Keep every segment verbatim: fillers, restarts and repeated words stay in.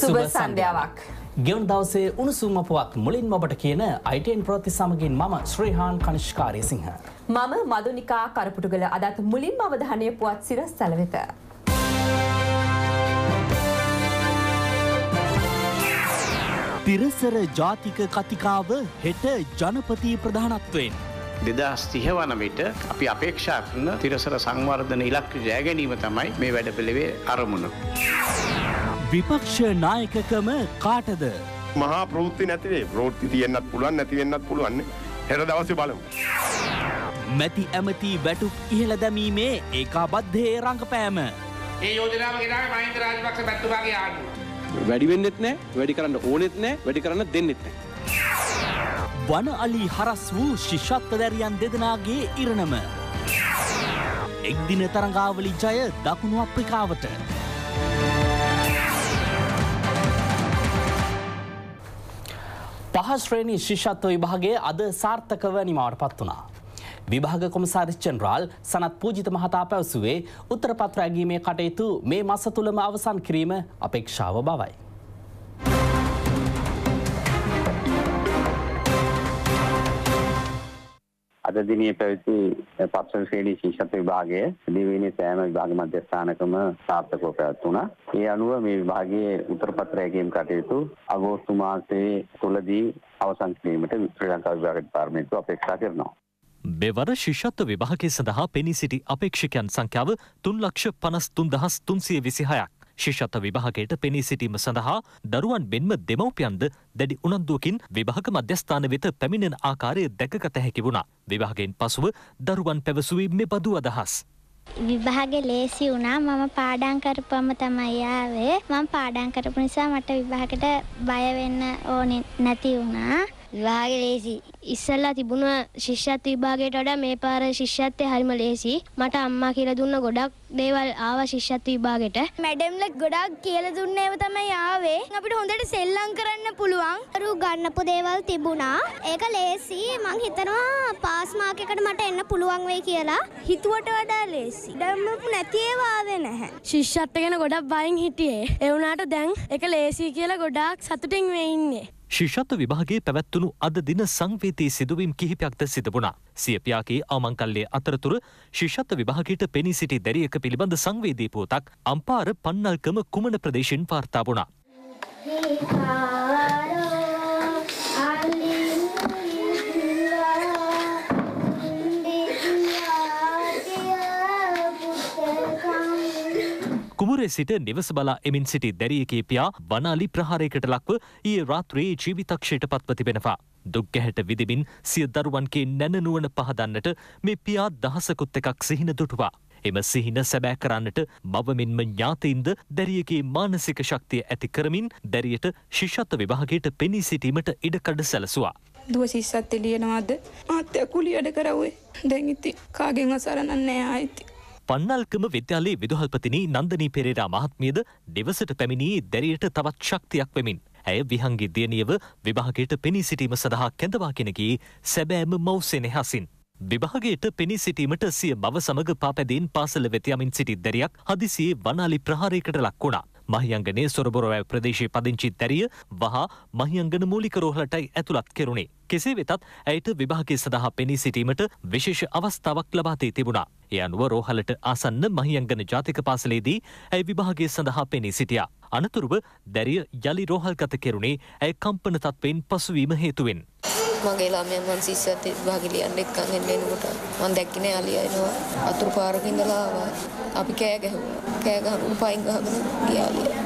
සුබ සන්ධ්‍යාවක්. ගෙවුණු දවසේ උණුසුම් පුවත් මුලින්ම ඔබට කියන I ten ප්‍රවෘත්ති සමගින් මම ශ්‍රීහාන් කනිෂ්කාරියසිංහ. මම මදුනිකා කරපුටුගල. අදත් මුලින්ම අවධානය පුවත් සිරස්තල වෙත. තිරසර ජාතික කතිකාව හෙට ජනපති ප්‍රධානත්වයෙන් දෙදහස් තිහ වන විට අපි අපේක්ෂා කරන තිරසර සංවර්ධන ඉලක්ක ජය ගැනීම තමයි මේ වැඩපිළිවෙලේ අරමුණ. විපක්ෂ නායකකම කාටද? මහා ප්‍රවෘත්ති නැතිවේ. ප්‍රවෘත්ති තියෙන්නත් පුළුවන් නැති වෙන්නත් පුළුවන්. හෙට දවසේ බලමු. මැති ඇමති වැටුප් ඉහළ දැමීමේ ඒකාබද්ධයේ රංගපෑම. ඒ යෝජනාව ගෙනාවේ මහින්ද රාජපක්ෂ මැතිතුමාගේ ආණ්ඩුව. වැඩි වෙන්නෙත් නැහැ, වැඩි කරන්න ඕනෙත් නැහැ, වැඩි කරන්න දෙන්නෙත් නැහැ. වන අලි හරස් වූ ශිෂ්‍යත්වදැරියන් දෙදෙනාගේ ඉරණම. එක්දින තරඟාවලි ජය දකුණු අප්‍රිකාවට. පහ ශ්‍රේණි ශිෂ්‍යත්ව විභාගයේ අද සාර්ථකව නිමවට පත් වුණා. විභාග කොමසාරිස් ජෙනරාල් සනත් පූජිත මහතා පැවසුවේ උත්තර පත්‍ර ඇගීමේ කටයුතු මේ මාස තුලම අවසන් කිරීම අපේක්ෂාව බවයි. අද දිනේ පැවති පස්වන ශ්‍රේණි ශිෂ්‍යත්ව විභාගයේ දෙවෙනි සෑම විභාග මධ්‍යස්ථානකම සාර්ථකව පැවැත්වුණා. ඒ අනුව මේ විභාගයේ උත්තර පත්‍ර ඇගීම් කටයුතු අගෝස්තු මාසයේ තුලදී අවසන් කිරීමට ශ්‍රී ලංකා විභාග දෙපාර්තමේන්තුව අපේක්ෂා කරනවා. මෙවර ශිෂ්‍යත්ව විභාගයේ සඳහා පෙනී සිටි අපේක්ෂකයන් සංඛ්‍යාව තුන් ලක්ෂ පනස් තුන් දහස් තුන්සිය විසිහයක්. ශිෂ්‍යත්ව විභාගයට පෙනී සිටීම සඳහා දරුවන් මෙන්ම දෙමව්පියන්ද දැඩි උනන්දුවකින් විභාග මධ්‍යස්ථාන වෙත පැමිණෙන ආකාරය දැකගත හැකි වුණා. විභාගයෙන් පසුව දරුවන් පැවසුවේ මෙබඳු අදහස්. විභාගේ ලේසි වුණා. මම පාඩම් කරපුවම තමයි ආවේ. මම පාඩම් කරපු නිසා මට විභාගයට බය වෙන්න ඕනේ නැති වුණා. විභාගේ ලේසි. ඉස්සෙල්ලා තිබුණ ශිෂ්‍යත්ව විභාගයට වඩා මේ පාර ශිෂ්‍යත්වය හරිම ලේසි. මට අම්මා කියලා දුන්න ගොඩක් දේවල් ආවා ශිෂ්‍යත්ව විභාගයට. මැඩම්ලා ගොඩක් කියලා දුන්න ඒවා තමයි ආවේ. අපිට හොඳට සෙල්ලම් කරන්න පුළුවන්. අරු ගන්නපු දේවල් තිබුණා. ඒක ලේසි. මං හිතනවා පාස් මාක් එකට මට එන්න පුළුවන් වෙයි කියලා. හිතුවට වඩා ලේසි. දැන් නැති ඒවා ආවේ නැහැ. ශිෂ්‍යත්ව ගැන ගොඩක් බයින් හිටියේ. ඒ වුණාට දැන් ඒක ලේසි කියලා ගොඩාක් සතුටින් වෙ ඉන්නේ. ශිෂ්‍යත්ව විභාගයේ පැවැත්වුණු අද දින සංවේදී සිදුවීම් කිහිපයක්ද සිදු වුණා. සිය පියාගේ අවමංකල්ලයේ අතරතුර ශිෂ්‍යත්ව විභාගයට පෙනී සිටි දැරියක පිළිබඳ සංවේදී පුවතක් අම්පාර පන්නල්කම කුමන ප්‍රදේශයෙන් වාර්තා වුණා. කුමරේ සිට නිවස බලා එමින් සිටි දැරියකේ පියා වනාලි ප්‍රහාරයකට ලක්ව ඊයේ රාත්‍රියේ ජීවිතක්ෂයට පත්ව තිබෙනවා. දුක් ගැහැට විදිමින් සිය දරුවන්ගේ නැනනුවන පහදන්නට මේ පියා දහසකුත් එකක් සිහින දුටුවා. එම සිහින සැබෑ කරන්නට මව මෙන්ම ඥාතීන්ද දැරියගේ මානසික ශක්තිය ඇති කරමින් දැරියට ශිෂ්‍යත්ව විභාගයට පෙනී සිටීමට ඉඩකඩ සැලසුවා. දුව ශිෂ්‍යත්වය ලියනවාද? මහත්තයා කුලිය වැඩ කරවුවේ. දැන් ඉතින් කාගෙන් අසරණ නැහැ ආයිති. පන්නල්කම විද්‍යාලයේ විදුහල්පතිනි නන්දනී පෙරේරා මහත්මියද දෙවසට පැමිණී දැරියට තවත් ශක්තියක් වෙමින් ඇය විහංගි දියණියව විභාගයට පෙනී සිටීම සඳහා කැඳවාගෙන ගියේ සැබෑම මව් සෙනෙහසින්. විභාගයට පෙනී සිටීමට සිය මව සමග පාපැදීන් පාසල වෙත යමින් සිටි දැරියක් හදිසියේ වනාලි ප්‍රහාරයකට ලක් වුණා. මහියංගනේ සොරබොරවැව ප්‍රදේශයේ පදිංචි දැරිය වහා මහියංගන මූලික රෝහලටයි ඇතුළත් කෙරුණේ. කෙසේ වෙතත් ඇයට විභාගය සඳහා පෙනී සිටීමට විශේෂ අවස්ථාවක් ලබා දී තිබුණා. ඒ අනුව රෝහලට ආසන්න මහියංගන ජාතික පාසලේදී ඇය විභාගය සඳහා පෙනී සිටියා. අනතුරුව දැරිය යලි රෝහල්ගත කෙරුණේ ඇය කම්පන තත්වයෙන් පසුවීම හේතුවෙන්. මගේ ළමයා මං ශිෂ්‍යත්ව විභාගෙ ලියන්න එක්කන් එන්න එනකොට මං දැක්කේ නෑ අලියා එනවා. අතුරු පාරක ඉඳලා ආවා. අපි කෑ ගැහුවා. කෑ ගහන පයින් ගහගෙන ගියා අලියා.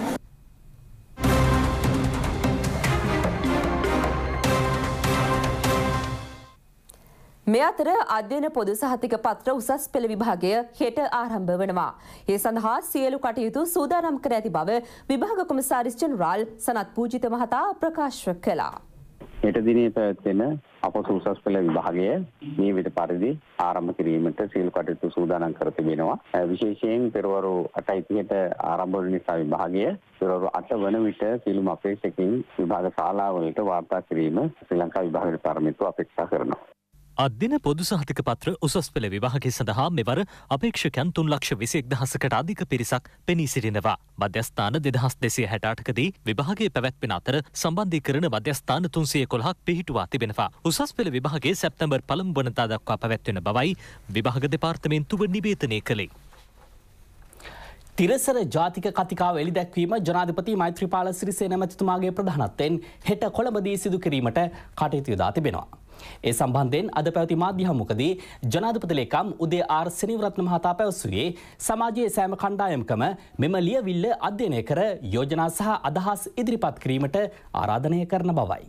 මේ අතර අධ්‍යයන පොදු සහතික පත්‍ර උසස් පෙළ විභාගය හෙට ආරම්භ වනවා. ඒ සඳහා සියලු කටයුතු සූදානම් කර ඇති බව විභාග කොමසාරිස් ජෙනරාල් සනත් පූජිත මහතා ප්‍රකාශ කළා. හෙට දිනේ පැවැත්වෙන අපොස උසස් පෙළ විභාගය නියමිත පරිදි ආරම්භ කිරීමට සියලු කටයුතු සූදානම් කර තිබෙනවා. විශේෂයෙන් පෙරවරු අටයි තිහට ආරම්භ වන නිසා විභාගය පෙරවරු අට වන විට සියලුම අපේක්ෂකයින් විභාග ශාලාවලට වාර්තා කිරීම ශ්‍රී ලංකා විභාග දෙපාර්තමේන්තුව අපේක්ෂා කරනවා. අද්දින පොදු සහතික පත්‍ර උසස් පෙළ විභාගය සඳහා මෙවර අපේක්ෂකයන් තුන් ලක්ෂ විසිඑක් දහසකට අධික පිරිසක් පෙනී සිටිනවා. මධ්‍යස්ථාන දෙදහස් දෙසිය හැට අටකදී විභාගයේ පැවැත්වෙන අතර සම්බන්ධීකරණ මධ්‍යස්ථාන තුන්සිය එකොළහක් පිහිටුවා තිබෙනවා. උසස් පෙළ විභාගයේ සැප්තැම්බර් පළමු වනදා දක්වා පැවැත්වෙන බවයි විභාග දෙපාර්තමේන්තුව නිවේදනය කළේ. තිරසර ජාතික කතිකාව එළි දැක්වීම ජනාධිපති මෛත්‍රීපාල සිරිසේන මැතිතුමාගේ ප්‍රධානත්වයෙන් හෙට කොළඹදී සිදු කිරීමට කටයුතු යොදා තිබෙනවා. ඒ සම්බන්ධයෙන් අද පැවති මාධ්‍ය හමුවකදී ජනාධිපති ලේකම් උදේ ආර් සෙනවිරත්න මහතා පැවසුවේ සමාජයේ සෑම කණ්ඩායමකම මෙම ලියවිල්ල අධ්‍යයනය කර යෝජනා සහ අදහස් ඉදිරිපත් කිරීමට ආරාධනය කරන බවයි.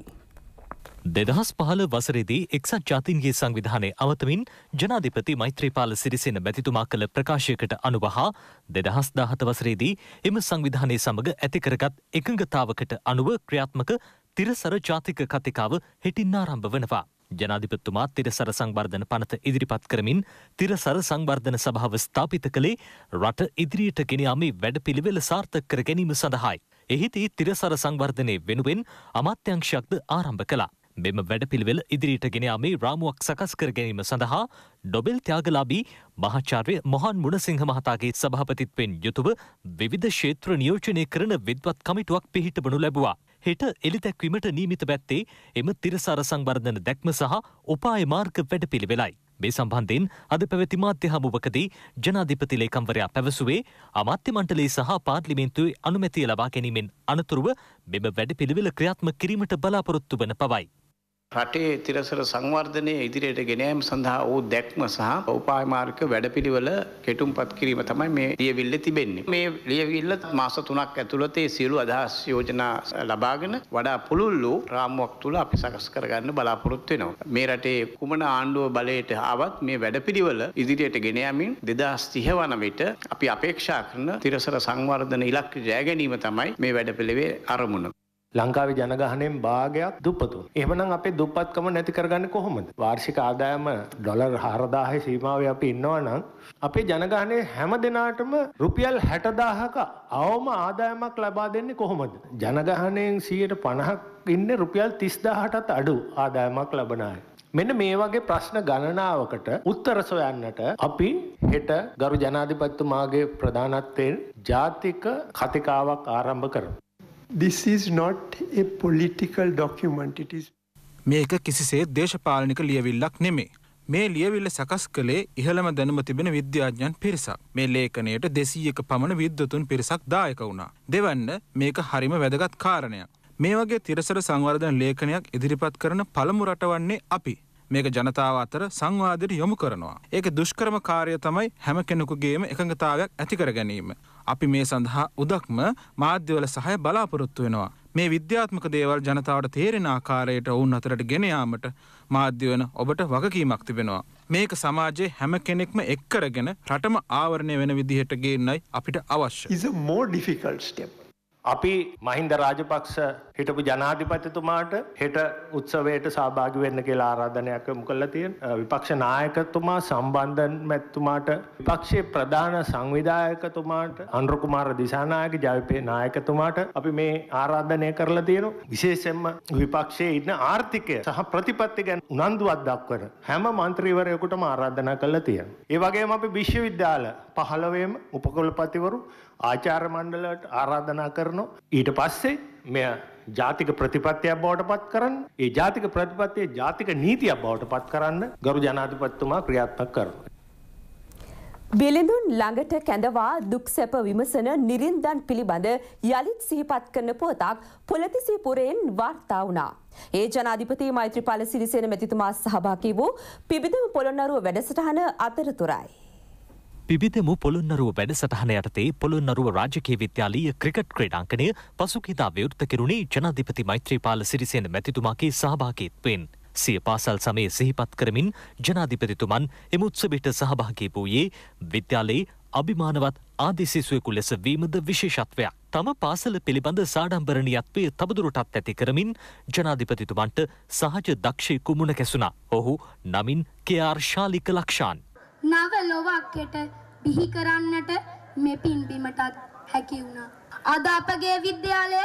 දෙදහස් පහළ වසරේදී එක්සත් ජාතීන්ගේ සංවිධානය අවතමින් ජනාධිපති මෛත්‍රීපාල සිරිසේන මැතිතුමා කළ ප්‍රකාශයකට අනුව හා දෙදහස් දාහත වසරේදී එම සංවිධානය සමග ඇති කරගත් එකඟතාවකට අනුව ක්‍රියාත්මක තිරසර ජාතික කතිකාව හෙටින් ආරම්භ වනවා. ජනාධිපතිතුමා තිරසර සංවර්ධන පනත ඉදිරිපත් කරමින් තිරසර සංවර්ධන සභාව ස්ථාපිත කළේ රට ඉදිරියට ගෙන යාමේ වැඩපිළිවෙල සාර්ථක කර ගැනීම සඳහායි. එහිදී තිරසර සංවර්ධනය වෙනුවෙන් අමාත්‍යංශයක්ද ආරම්භ කළා. මෙම වැඩපිළිවෙල ඉදිරියට ගෙන යාමේ රාමුවක් සකස් කර ගැනීම සඳහා ඩොබෙල් ත්‍යාගලාභී මහාචාර්ය මොහන් මුණසිංහ මහතාගේ සභාපතිත්වයෙන් යුතුව විවිධ ක්ෂේත්‍ර නියෝජනය කරන විද්වත් කමිටුවක් පිහිටවනු ලැබුවා. හෙට එළිදැක්වීමට නියමිත පැත්තේ එම තිරසාර සංවර්ධන දැක්ම සහ උපාය මාර්ග වැඩපිළිවෙලයි. මේ සම්බන්ධයෙන් අද පැවති මාධ්‍ය හමුවකදී ජනාධිපති ලේකම්වරයා පැවසුවේ අමාත්‍ය මණ්ඩලයේ සහ පාර්ලිමේන්තුවේ අනුමැතිය ලබා ගැනීමෙන් අනතුරුව මෙම වැඩපිළිවෙල ක්‍රියාත්මක කිරීමට බලාපොරොත්තු වන බවයි. රටේ තිරසර සංවර්ධනය ඉදිරියට ගෙන යාම සඳහා වූ දැක්ම සහ උපාය මාර්ග වැඩපිළිවෙල කෙටුම්පත් කිරීම තමයි මේ ලියවිල්ලේ තිබෙන්නේ. මේ ලියවිල්ල මාස තුනක් ඇතුළත ඒ සියලු අදහස් යෝජනා ලබාගෙන වඩා පුළුල් වූ රාමුවක් තුල අපි සකස් කරගන්න බලාපොරොත්තු වෙනවා. මේ රටේ කුමන ආණ්ඩුව බලයට ආවත් මේ වැඩපිළිවෙල ඉදිරියට ගෙන යාමින් දෙදහස් තිහ වන විට අපි අපේක්ෂා කරන තිරසර සංවර්ධන ඉලක්ක ජය ගැනීම තමයි මේ වැඩපිළිවෙලේ අරමුණ. ලංකාවේ ජනගහනයෙන් භාගයක් දුප්පතුන්. එහෙමනම් අපේ දුප්පත්කම නැති කරගන්නේ කොහොමද? වාර්ෂික ආදායම ඩොලර් හාරදාහේ සීමාවේ අපි ඉන්නවා නම් අපේ ජනගහනයේ හැම දිනාටම රුපියල් හැටදාහක අවම ආදායමක් ලබා දෙන්නේ කොහොමද? ජනගහනයෙන් සියයට පනහක් ඉන්නේ රුපියල් තිස්දාහටත් අඩු ආදායමක් ලබන අය. මෙන්න මේ වගේ ප්‍රශ්න ගණනාවකට උත්තර සොයන්නට අපි හෙට ගරු ජනාධිපතිතුමාගේ ප්‍රධානත්වයෙන් ජාතික කතිකාවක් ආරම්භ කරමු. This is not a political document. It is මේක කිසිසේත් දේශපාලනික ලියවිල්ලක් නෙමේ. මේ ලියවිල්ල සකස් කළේ ඉහළම දැනුම තිබෙන විද්‍යාඥයන් පිරිසක්. මේ ලේඛනයට දෙසීයක පමණ විද්වතුන් පිරිසක් දායක වුණා. දෙවන්න මේක හරිම වැදගත් කාරණයක්. මේ වගේ තිරසර සංවර්ධන ලේඛනයක් ඉදිරිපත් කරන පළමු රට වන්නේ අපි. මේක ජනතාව අතර සංවාදයට යොමු කරනවා. ඒක දුෂ්කරම කාර්යය තමයි හැම කෙනෙකුගේම එකඟතාවයක් ඇති කර ගැනීම. අපි මේ සඳහා උදක්ම මාධ්‍යවල සහාය බලාපොරොත්තු වෙනවා. මේ විද්‍යාත්මක දේවල් ජනතාවට තේරෙන ආකාරයට ඔවුන් අතරට ගෙන යාමට මාධ්‍ය වෙන ඔබට වගකීමක් තිබෙනවා. මේක සමාජයේ හැම කෙනෙක්ම එක් කරගෙන රටම ආවරණය වෙන විදිහට ගේන්නයි අපිට අවශ්‍ය. is a more difficult step. අපි මහින්ද රාජපක්ෂ හිටපු ජනාධිපතිතුමාට හෙට උත්සවයට සහභාගී වෙන්න කියලා ආරාධනයක් යොමු කළා තියෙනවා. විපක්ෂ නායකතුමා සම්බන්ධන් මැතිතුමාට, විපක්ෂයේ ප්‍රධාන සංවිධායකතුමාට, අනුර කුමාර දිසානායක ජයපේ නායකතුමාට අපි මේ ආරාධනය කරලා තියෙනවා. විශේෂයෙන්ම විපක්ෂයේ ඉන්න ආර්ථිකය සහ ප්‍රතිපත්ති ගැන උනන්දුවක් දක්වන හැම മന്ത്രിවරයෙකුටම ආරාධනා කළා තියෙනවා. ඒ වගේම අපි විශ්වවිද්‍යාල පහළොවේම උපකුලපතිවරු ආචාර්ය මණ්ඩලයට ආරාධනා කරනවා. ඊට පස්සේ මෙය ජාතික ප්‍රතිපත්තියක් බවට පත් කරන්න, ඒ ජාතික ප්‍රතිපත්තිය ජාතික නීතියක් බවට පත් කරන්න ගරු ජනාධිපතිතුමා ක්‍රියාත්මක කරනවා. බිලිඳුන් ළඟට කැඳවා දුක් සැප විමසන නිරින්දන් පිළිබඳ යළිත් සිහිපත් කරන පුවතක් පොළතිසිපුරයෙන් වාර්තා වුණා. ඒ ජනාධිපති මෛත්‍රීපාල සිරිසේන මැතිතුමා සහභාගී වූ පිබිදෙමු පොළොන්නරුව වැඩසටහන අතරතුරයි. පිබිදෙමු පොළොන්නරුව වැඩසටහන යටතේ පොළොන්නරුව රාජකීය විද්‍යාලීය ක්‍රිකට් ක්‍රීඩාංගණය පසුගියදා විවෘත කෙරුණේ ජනාධිපති මෛත්‍රීපාල සිරිසේන මැතිතුමාගේ සහභාගීත්වයෙන්. සිය පාසල් සමයේ සිහිපත් කරමින් ජනාධිපතිතුමන් එම උත්සවයට සහභාගී වූයේ විද්‍යාලයේ අභිමානවත් ආදි සිසුවෙකු ලෙස වීමද විශේෂත්වයක්. තම පාසල පිළිබඳ සාඩම්බරණීයත්වය තවදුරටත් ඇති කරමින් ජනාධිපතිතුමන්ට සහජ දක්ෂයෙකු මුණ ගැසුණා. ඔහු නමින් කේ.ආර්. ශාලික ලක්ෂාන්. නව ලොවක්කට බිහි කරන්නට මේ පින්බිමටත් හැකි වුණා. අද අපගේ විද්‍යාලය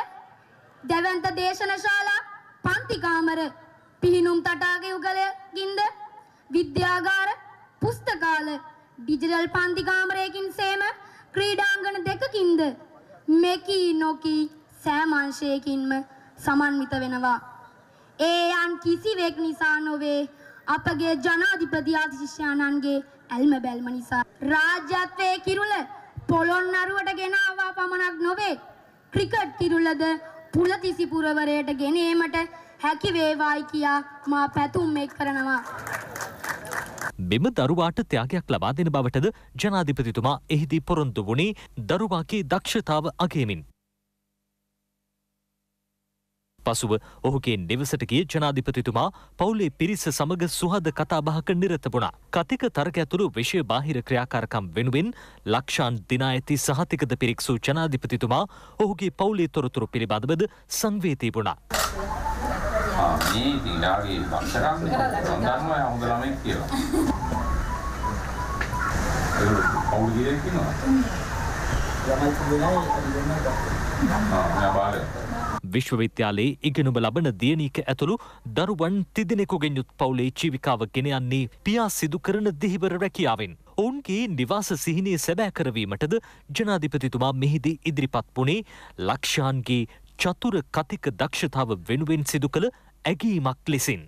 දැවැන්ත දේශන ශාලා පන්ති කාමර පිහිනුම් තටාක යුගලකින්ද විද්‍යාගාර, පුස්තකාල, ඩිජිටල් පන්ති කාමරයකින් සේම ක්‍රීඩාංගන දෙකකින්ද මෙකී නොකී සෑම අංශයකින්ම සමන්විත වෙනවා. ඒ යන් කිසිවෙක් නිසා නොවේ අපගේ ජනාධිපති ආදිශිෂ්‍යාණන්ගේ ඇල්ම බැල්ම නිසා. රාජ්‍යත්වයේ කිරුළ පොළොන්නරුවට ගෙන ආවා පමණක් නොවේ ක්‍රිකට් කිරුළද පුලතිසිපුරවරයට ගෙනීමට හැකි වේවායි කියා මා පැතුම් එක් කරනවා. මෙම දරුවාට ත්‍යාගයක් ලබා දෙන බවටද ජනාධිපතිතුමා එහිදී පොරොන්දු වුණේ දරුවාගේ දක්ෂතාව අගයමින්. පසුව ඔහුගේ නිවසට ගිය ජනාධිපතිතුමා පවුලේ පිරිස සමග සුහද කතාබහක නිරත වුණා. කතික තරග ඇතුළු විෂය බාහිර ක්‍රියාකාරකම් වෙනුවෙන් ලක්ෂාන් දිනා ඇති සහතිකද පිරික්සූ ජනාධිපතිතුමා ඔහුගේ පවුලේ තොරතුරු පිළිබඳවද සංවේදී වුණා. මේ දිනාගේ ලක්ෂණක් මම දන්නවා හොඳ ළමෙක් කියලා. ඒක පවුල් ගියේ කියනවා. විශ්වවිද්‍යාලයේ ඉගෙනුම ලබන දියණියක ඇතුළු දරුවන් තිදෙනෙකුගෙන් යුත් පවුලේ ජීවිකාව ගෙන යන්නේ පියා සිදු කරන දෙහිවර රැකියාවෙන්. ඔවුන්ගේ නිවාස සිහිනය සැබෑ කරවීමටද ජනාධිපතිතුමා මෙහිදී ඉදිරිපත් වුණේ ලක්ෂාන්ගේ චතුර කතික දක්ෂතාව වෙනුවෙන් සිදු කළ ඇගීමක් ලෙසින්.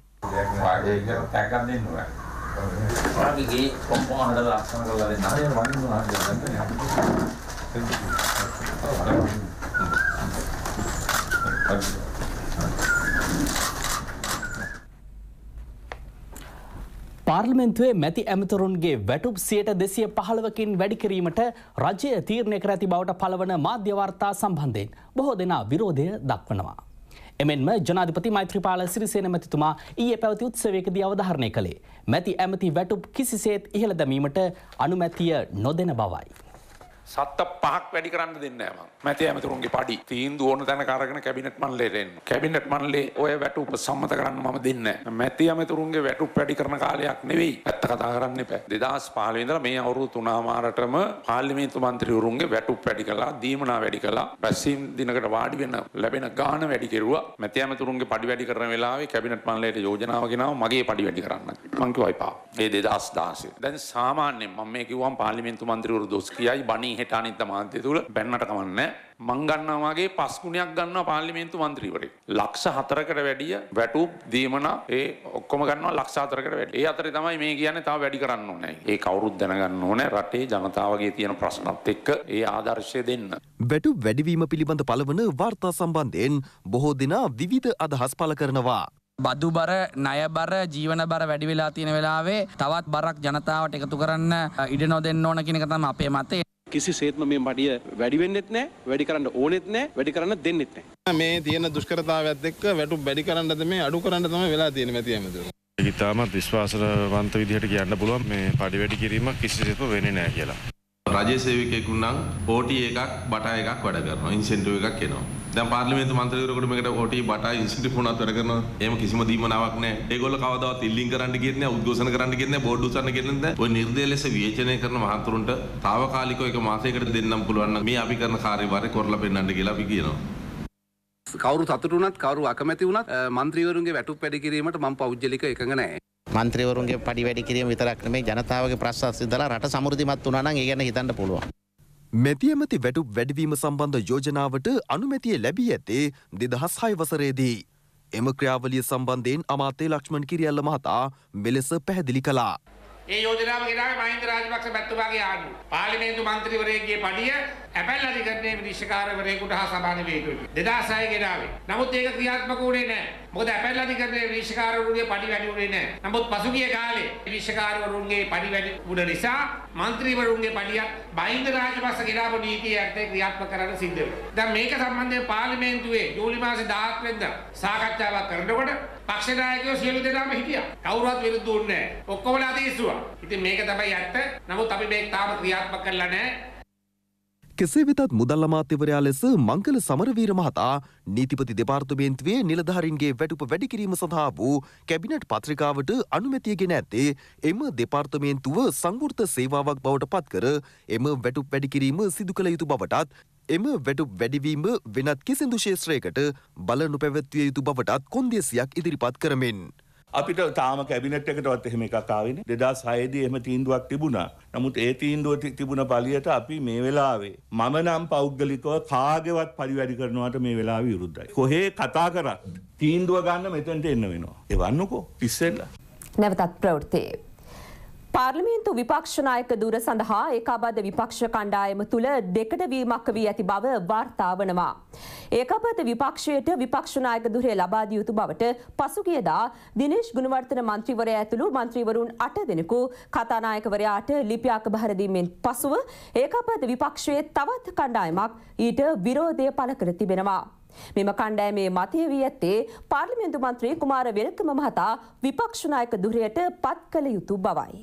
පාර්ලිමේන්තුවේ මැති ඇමතුරුන්ගේ වැටුප් සියයට දෙසිය පහළවකින් වැඩි කිරීමට රජය තීරණය කර ඇති බවට පළවන මාධ්‍ය වාර්තා සම්බන්ධයෙන් බොහෝ දෙනා විරෝධය දක්වනවා. එමෙන්ම ජනාධිපති මෛත්‍රීපාල සිරිසේන මැතිතුමා ඊයේ පැවති උත්සවයකදී අවධාරණය කළේ මැති ඇමති වැටුප් කිසිසේත් ඉහළ දැමීමට අනුමැතිය නොදෙන බවයි. සත්ත පහක් වැඩි කරන්න දෙන්නේ නැහැ මම. මැති ඇමතුරුන්ගේ පඩි තීන්දුව ඕන තැනක අරගෙන කැබිනට් මණ්ඩලයට එන්න. කැබිනට් මණ්ඩලේ ඔය වැටුප සම්මත කරන්න මම දෙන්නේ නැහැ. මැති ඇමතුරුන්ගේ වැටුප් වැඩි කරන කාලයක් නෙවෙයි. ඇත්ත කතා කරන්න එපා. දෙදාස් පහළොව ඉඳලා මේ අවුරුදු තුනමාරටම පාර්ලිමේන්තු මන්ත්‍රීවරුන්ගේ වැටුප් වැඩි කළා, දීමනා වැඩි කළා, බැසීම් දිනකට වාඩි වෙන ලැබෙන ගාණ වැඩි කෙරුවා. මැති ඇමතුරුන්ගේ පඩි වැඩි කරන වෙලාවේ කැබිනට් මණ්ඩලයට යෝජනාව ගෙනාවා මගේ පඩි වැඩි කරන්න. මං කිව්වා එපා. ඒ දෙදාස් දහසේ. දැන් සාමාන්‍යයෙන් මම මේ කිව්වම් පාර්ලිමේන්තු මන්ත්‍රීවරු දොස් කියයි බණී හෙට අනිත් මාධ්‍ය තුල බැන්නට කමන්නේ. මං ගන්නවා වගේ පස් ගුණයක් ගන්නවා පාර්ලිමේන්තු මන්ත්‍රීවරයෙක්. ලක්ෂ හතරකට වැඩිය වැටුප් දීමනා ඒ ඔක්කොම ගන්නවා ලක්ෂ හතරකට වැඩි. ඒ අතරේ තමයි මේ කියන්නේ තව වැඩි කරන්න ඕනේ. ඒ කවුරුත් දැනගන්න ඕනේ රටේ ජනතාවගේ තියෙන ප්‍රශ්නත් එක්ක ඒ ආදර්ශය දෙන්න. වැටුප් වැඩිවීම පිළිබඳ පළවන වාර්තා සම්බන්ධයෙන් බොහෝ දෙනා විවිධ අදහස් පළ කරනවා. බදු බර ණය බර ජීවන බර වැඩි වෙලා තියෙන වෙලාවේ තවත් බරක් ජනතාවට එකතු කරන්න ඉඩ නොදෙන්න ඕන කියන එක තමයි අපේ මතය. කිසිසේත්ම මේ මඩිය වැඩි වෙන්නෙත් නැහැ, වැඩි කරන්න ඕනෙත් නැහැ, වැඩි කරන්න දෙන්නෙත් නැහැ. මේ තියෙන දුෂ්කරතාවයත් එක්ක වැටුප් වැඩි කරන්නද මේ අඩු කරන්න තමයි වෙලා තියෙන්නේ මැති ඇමතුරු. ඉතාමත් විශ්වාසවන්ත විදිහට කියන්න පුළුවන් මේ පඩි වැඩි කිරීම කිසිසේත්ම වෙන්නේ නැහැ කියලා. රජයේ සේවකයෙකුන් නම් ඕටී එකක් බටා එකක් වැඩ කරනවා, ඉන්සෙන්ටිව් එකක් එනවා. දැන් පාර්ලිමේන්තු මන්ත්‍රීවරුන්ට මේකට ඕටී බටා ඉන්සෙන්ටිව් උනත් වැඩ කරනවා. එහෙම කිසිම දීමනාවක් නැහැ. ඒගොල්ලෝ කවදාවත් ඉල්ලින් කරන්න ගියෙත් නැහැ, උද්ඝෝෂණ කරන්න ගියෙත් නැහැ, බෝඩ් උස්සන්න ගියෙත් නැහැ. ඔය නිර්දය ලෙස විවේචනය කරන මහතුරුන්ට తాවකාලිකව එක මාසයකට දෙන්නම් පුළුවන් නම් මේ අපි කරන කාර්යභාරය කරලා පෙන්නන්න කියලා අපි කියනවා. කවුරු සතුටු වුණත් කවුරු අකමැති වුණත් මන්ත්‍රීවරුන්ගේ වැටුප් වැඩි කිරීමට මම පෞද්ගලිකව එකඟ නැහැ. මන්ත්‍රීවරුන්ගේ පඩි වැඩි කිරීම විතරක් නෙමෙයි ජනතාවගේ ප්‍රශ්න සිද්ධලා රට සමෘද්ධිමත් වුණා නම් ඒ ගැන හිතන්න පුළුවන්. මැති ඇමති වැටුප් වැඩිවීම සම්බන්ධ යෝජනාවට අනුමැතිය ලැබී ඇත්තේ දෙදහස් හය වසරේදී. එම ක්‍රියාවලිය සම්බන්ධයෙන් අමාත්‍ය ලක්ෂ්මන් කිරියල්ල මහතා මෙලෙස පැහැදිලි කළා. ඒ යෝජනාව ගෙනාවේ මහින්ද රාජපක්ෂ මැතිතුමාගේ ආණ්ඩුව. පාර්ලිමේන්තු මන්ත්‍රීවරයෙක්ගේ පඩිය ඇපැල් අධිකරණයේ විනිශ්චයකාරවරයෙකුට හා සමාන වේ යුතුයි. දෙදාස් හය ගෙනාවේ. නමුත් ඒක ක්‍රියාත්මක වුණේ නැහැ. මොකද ඇපැල් අධිකරණයේ විනිශ්චයකාරවරුන්ගේ පඩි වැඩි වුණේ නැහැ. නමුත් පසුගිය කාලේ විනිශ්චයකාරවරුන්ගේ පඩි වැඩි වුණ නිසා මන්ත්‍රීවරුන්ගේ පඩියක් මහින්ද රාජපක්ෂ ගෙනාවු නීතිය යටතේ ක්‍රියාත්මක කරන්න සිද්ධ වෙනවා. දැන් මේක සම්බන්ධයෙන් පාර්ලිමේන්තුවේ ජූලි මාසේ දහඅට වෙනිදා සාකච්ඡාවක් කරනකොට පක්ෂ නායකයෝ සියලු දෙනාම හිටියා. කවුරුවත් විරුද්ධ වුණේ නැහැ. ඔක්කොමලා අදීසුවා. ඉතින් මේක තමයි ඇත්ත. නමුත් අපි මේක තාම ක්‍රියාත්මක කරලා නැහැ. කෙසේ වෙතත් මුදල් අමාත්‍යවරයා ලෙස මංගල සමරවීර මහතා නීතිපති දෙපාර්තමේන්තුවේ නිලධාරීන්ගේ වැටුප වැඩි කිරීම සඳහා වූ කැබිනට් පත්‍රිකාවට අනුමැතිය ගෙන ඇත්තේ එම දෙපාර්තමේන්තුව සංවෘත සේවාවක් බවට පත්කර එම වැටුප වැඩි කිරීම සිදු කළ යුතු බවටත් එම වැටුප වැඩිවීම වෙනත් කිසිදු ක්ෂේත්‍රයකට බල නොපැවැත්විය යුතු බවටත් කොන්දේසියක් ඉදිරිපත් කරමින් අපිට තාම කැබිනට් එකටවත් එහෙම එකක් ආවේ නෑ. දෙදාස් හය දී එහෙම තීන්දුවක් තිබුණා. නමුත් ඒ තීන්දුව තිබුණ පළියට අපි මේ වෙලාවේ මම නම් පෞද්ගලිකව කාගේවත් පරිවැඩි කරනවට මේ වෙලාවේ විරුද්ධයි. කොහේ කතා කරත් තීන්දුව ගන්න මෙතනට එන්න වෙනවා. එවන්නකෝ ඉස්සෙල්ලා. නැවතත් ප්‍රවෘත්ති. පාර්ලිමේන්තු විපක්ෂ නායක දුර සඳහා ඒකාබද්ධ විපක්ෂ කණ්ඩායම තුළ දෙකට වීමක් වී ඇති බව වාර්තා වනවා. ඒකාබද්ධ විපක්ෂයට විපක්ෂ නායක දුරය ලබා දිය යුතු බවට පසුගියදා දිනේෂ් ගුණවර්ධන මන්ත්‍රීවරයා ඇතුළු මන්ත්‍රීවරුන් අට දෙනෙකු කතානායකවරයාට ලිපියක් බහර දීමෙන් පසුව ඒකාබද්ධ විපක්ෂයේ තවත් කණ්ඩායමක් ඊට විරෝධය පළ කර තිබෙනවා. මෙම කණ්ඩායමේ මතය වී ඇත්තේ පාර්ලිමේන්තු මන්ත්‍රී කුමාර වෙල්කම මහතා විපක්ෂ නායක දුරයට පත් කළ යුතු බවයි.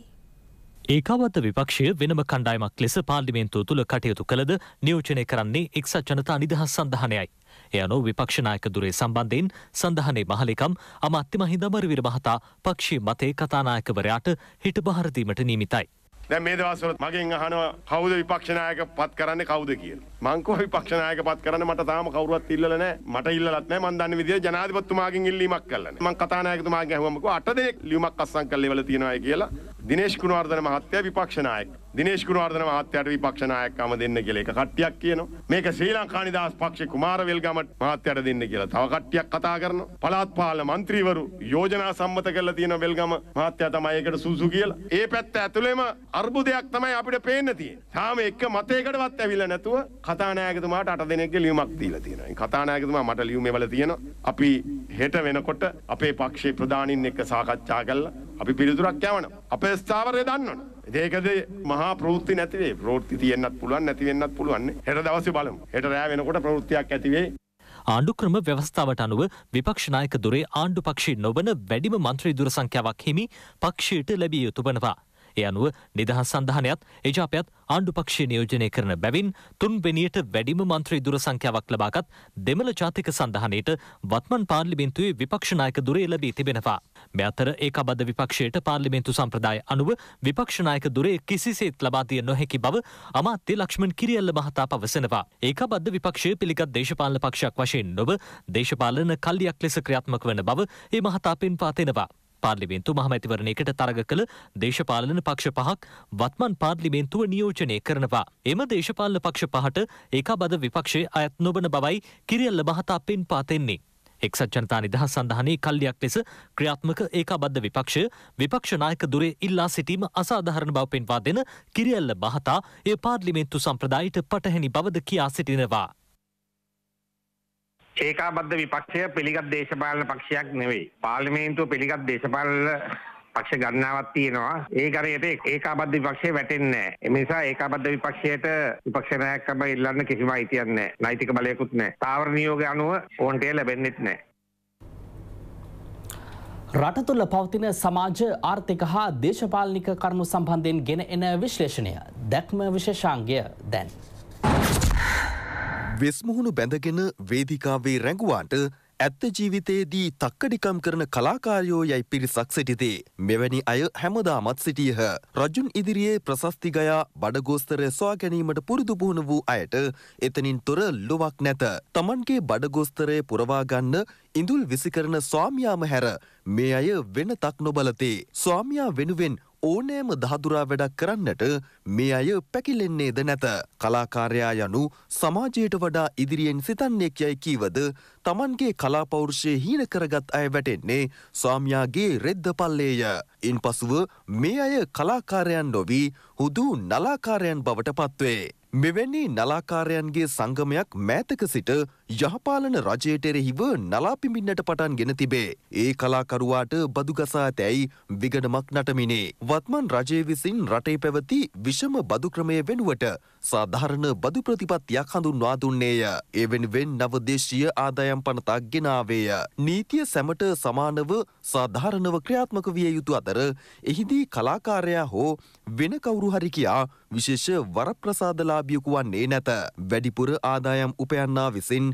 ඒකාබද්ධ විපක්ෂය වෙනම කණ්ඩායමක් ලෙස පාර්ලිමේන්තුව තුළ කටයුතු කළද නියෝජනය කරන්නේ එක්සත් ජනතා නිදහස් සන්ධානයයි. එය අනුව විපක්ෂ නායක දුරේ සම්බන්ධයෙන් සන්ධානයේ මහලේකම් අමාත්‍ය මහින්ද අමරවීර මහතා පක්ෂයේ මතේ කතානායකවරයාට හිට බහර දීමට නියමිතයි. දැන් මේ දවස්වල මගෙන් අහනවා කවුද විපක්ෂ නායක පත් කරන්නේ කවුද කියලා. මං කෝ විපක්ෂ නායක පත් කරන්න මට තාම කවුරුවත් ඉල්ලලා නැහැ. මට ඉල්ලලත් නැහැ. මං දන්නේ විදියට ජනාධිපතිතුමාගෙන් ඉල්ලීමක් කළා නැහැ. මං කතානායකතුමාගෙන් අහුවම කෝ අට දෙනෙක් ලියුමක් අස්සම් කරලා ඉවල තියෙනවායි කියලා. දිනේෂ් ගුණවර්ධන මහත්තයා විපක්ෂ නායක. දිනේෂ් ගුණවර්ධන මහත්තයාට විපක්ෂ නායකකම දෙන්න කියලා එක කට්ටියක් කියනවා. මේක ශ්‍රී ලංකා නිදහස් පක්ෂේ කුමාර වෙල්ගම මහත්තයාට දෙන්න කියලා තව කට්ටියක් කතා කරනවා. පළාත් පාලන മന്ത്രിවරු යෝජනා සම්මත කරලා තියෙන වෙල්ගම මහත්තයා තමයි ඒකට සුසු කියලා. ඒ පැත්ත ඇතුළේම අර්බුදයක් තමයි අපිට පේන්න තියෙන්නේ. තාම එක මතයකටවත් ඇවිල්ලා නැතුව කතානායකතුමාට අට දෙනෙක්ගේ ලියුමක් දීලා තියෙනවා. ඒ කතානායකතුමා මට ලියුමේ වල තියෙනවා. අපි හෙට වෙනකොට අපේ පක්ෂේ ප්‍රධානීන් එක්ක සාකච්ඡා කළා. අපි පිළිතුරක් යවනවා. අපේ ස්ථාවරය දන්නවනේ. ඒකද මහා ප්‍රවෘත්ති නැති වෙයි. ප්‍රවෘත්ති තියෙන්නත් පුළුවන් නැති වෙන්නත් පුළුවන් නේ. හෙට දවසේ බලමු. හෙට රෑ වෙනකොට ප්‍රවෘත්තියක් ඇති වෙයි. ආණ්ඩුක්‍රම ව්‍යවස්ථාවට අනුව විපක්ෂ නායක දුරේ ආණ්ඩු පක්ෂී නොවන වැඩිම මන්ත්‍රී දුර සංඛ්‍යාවක් හිමි පක්ෂයට ලැබිය යුතු වනවා. ඒ අනුව නිදහස් සන්ධානයත් එජාපයත් ආණ්ඩු පක්ෂය නියෝජනය කරන බැවින් තුන්වෙනියට වැඩිම මන්ත්‍රී දුර සංඛ්‍යාවක් ලබාගත් දෙමළ ජාතික සන්ධානයට වත්මන් පාර්ලිමේන්තුවේ විපක්ෂ නායක දුරේ ලැබී තිබෙනවා. මේ අතර ඒකාබද්ධ විපක්ෂයට පාර්ලිමේන්තු සම්ප්‍රදාය අනුව විපක්ෂ නායක දුරේ කිසිසේත් ලබා දිය නොහැකි බව අමාත්‍ය ලක්ෂ්මන් කිරියල්ල මහතා පවසනවා. ඒකාබද්ධ විපක්ෂය පිළිගත් දේශපාලන පක්ෂයක් වශයෙන් නොව දේශපාලන කල්ලියක් ලෙස ක්‍රියාත්මක වන බව ඒ මහතා පෙන්වා දෙනවා. පාර්ලිමේන්තු මහමැතිවරණයකට තරග කළ දේශපාලන පක්ෂ පහක් වත්මන් පාර්ලිමේන්තුව නියෝජනය කරනවා. එම දේශපාලන පක්ෂ පහට ඒකාබද්ධ විපක්ෂයේ අයත් නොවන බවයි කිරියල්ල මහතා පෙන්වා දෙන්නේ. එක්සත් ජනතා නිදහස් සන්ධානයේ කල්ලියක් ලෙස ක්‍රියාත්මක ඒකාබද්ධ විපක්ෂය විපක්ෂ නායක දුරේ ඉල්ලා සිටීම අසාධාරණ බව පෙන්වා දෙන කිරියල්ල මහතා ඒ පාර්ලිමේන්තු සම්ප්‍රදායට පටහැනි බවද කියා සිටිනවා. ඒකාබද්ධ විපක්ෂය පිළිගත් දේශපාලන පක්ෂයක් නෙවෙයි. පාර්ලිමේන්තුව පිළිගත් දේශපාලන පක්ෂ ගණනාවක් තියෙනවා. ඒ කරේට ඒකාබද්ධ විපක්ෂය වැටෙන්නේ නැහැ. ඒ නිසා ඒකාබද්ධ විපක්ෂයට විපක්ෂ නායකකම ඉල්ලන්න කිසිම අයිතියක් නැහැ. නෛතික බලයකුත් නැහැ. තාවර නියෝගය අනුව ඕන්ට ලැබෙන්නෙත් නැහැ. රට තුළ පවතින සමාජ ආර්ථික හා දේශපාලනික කරුණු සම්බන්ධයෙන් ගෙන එන විශ්ලේෂණය දැක්ම විශේෂාංගය දැන්. වෙස්මුහුණු බැඳගෙන වේදිකාවේ රැඟුවාට ඇත්ත ජීවිතයේදී තක්කඩිකම් කරන කලාකාරයෝ යයි පිරිසක් සිටිතේ. මෙවැනි අය හැමදාමත් සිටියහ. රජුන් ඉදිරියේ ප්‍රශස්ති ගයා බඩගෝස්තර සොයා ගැනීමට පුරුදු පුහුණු වූ අයට එතනින් තොර ලොවක් නැත. තමන්ගේ බඩගෝස්තරය පුරවා ගන්න ඉඳුල් විසිකරන ස්වාමියාම හැර මේ අය වෙනතක් නොබලතේ. ස්වාමියා වෙනුවෙන් ඕනෑම දහදුරා වැඩක් කරන්නට මේ අය පැකිලෙන්නේද නැත. කලාකාරයා යනු සමාජයට වඩා ඉදිරියෙන් සිතන්නෙක් යයි කීවද තමන්ගේ කලාපෞරුෂය හීන කරගත් අය වැටෙන්නේ ස්වාමියාගේ රෙද්ද පල්ලේය. ඉන් පසුව මේ අය කලාකාරයන් නොවී හුදු නලාකාරයන් බවට පත්වේ. මෙවැනි නලාකාරයන්ගේ සංගමයක් මෑතක සිට යහපාලන රජයට එරෙහිව නලා පිඹින්නට පටන් ගෙන තිබේ. ඒ කලාකරුවාට බදු ගසා ඇතැයි විගණමක් නටමිනේ. වත්මන් රජය විසින් රටේ පැවති විෂම බදු ක්‍රමය වෙනුවට සාධාරණ බදු ප්‍රතිපත්තියක් හඳුන්වා දුන්නේය. ඒ වෙනුවෙන් නවදේශීය ආදායම් පනතක් ගෙනාවේය. නීතිය සැමට සමානව සාධාරණව ක්‍රියාත්මක විය යුතු අතර එහිදී කලාකාරයා හෝ වෙන කවුරු හරි කියා විශේෂ වරප්‍රසාදලාභියෙකු වන්නේ නැත. වැඩිපුර ආදායම් උපයන්නා විසින්